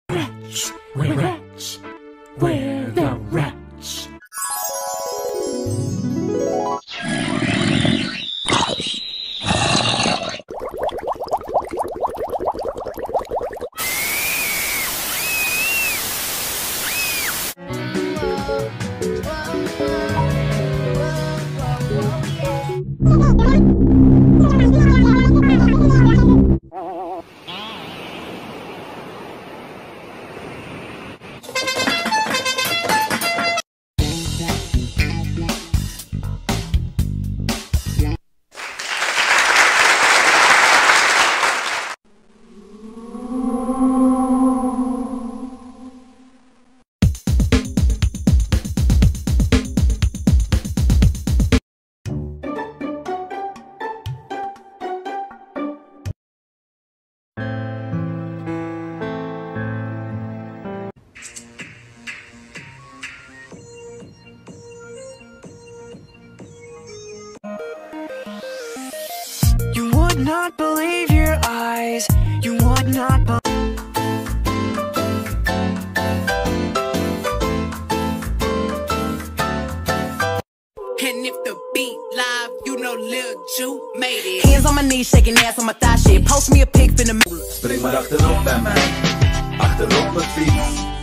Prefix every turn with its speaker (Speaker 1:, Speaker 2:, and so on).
Speaker 1: Wretch, we're wretch, we're the wretch.
Speaker 2: You would not believe your eyes. You would not believe.
Speaker 3: And if the beat live, you know Lil Ju made it.
Speaker 2: Hands on my knees, shaking ass on my thigh shit. Post me a pic, finna.
Speaker 4: Spring maar achterop bij mij, achterop het fiets.